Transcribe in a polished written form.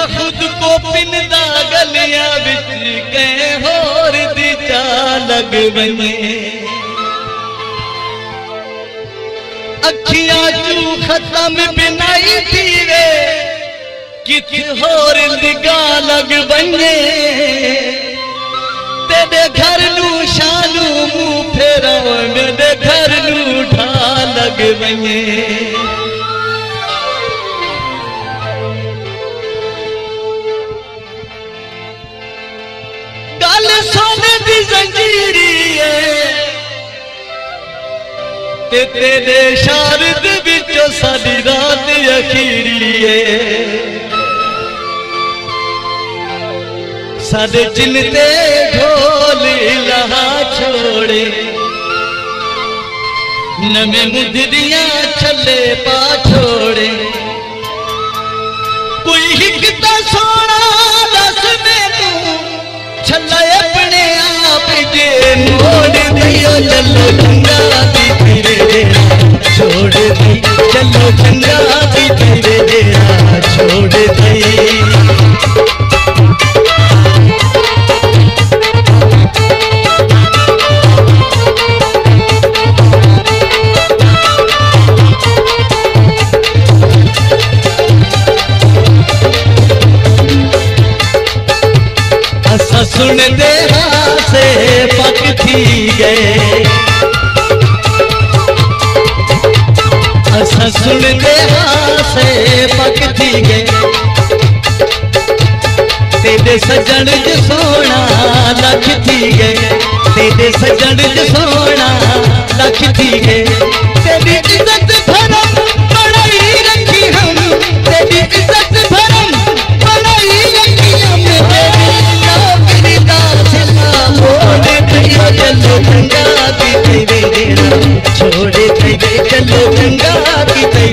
खुद को पिंदा गलियां बिच के होर दी चा लग बने अखियां चू खत्म बिनाई थीवे किथ होर दिगा लग बने तेरे घर नू शानू मुंह फेरा मेरे घर नू ढा लग बने गल सोने दी जंजीरी ते तेरे शारद विचों साडी रात अखीरी साडे जिल ते ढोल लहा छोड़े नवे मुदरियां छले पा छोड़े कोई हिकता सोना दस मैनू छला अपने आप जे मोड़ दियो चलो चंगा दी तेरे छोड़ दी चलो चंगा दी तेरे छोड़ दी सुन दे से पक थी गए असा सुन दे से पक थी गए तेरे सजन ज सोना लख थी गए तेरे सजन ज सोना लख थी गए तेरी इज्जत भरम बड़ाई रखी हम तेरी इज्जत भरम बड़ाई रखी हम चलो गंगा की तेरे छोड़ दे चलो गंगा की